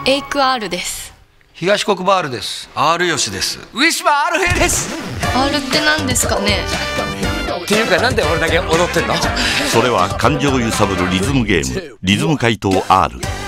エイク R です。 東国バールです。 R 吉です。 上島 R 平です。 R って何ですかね。 っていうかなんで俺だけ踊ってんの。 それは感情を揺さぶるリズムゲーム、リズム怪盗 R。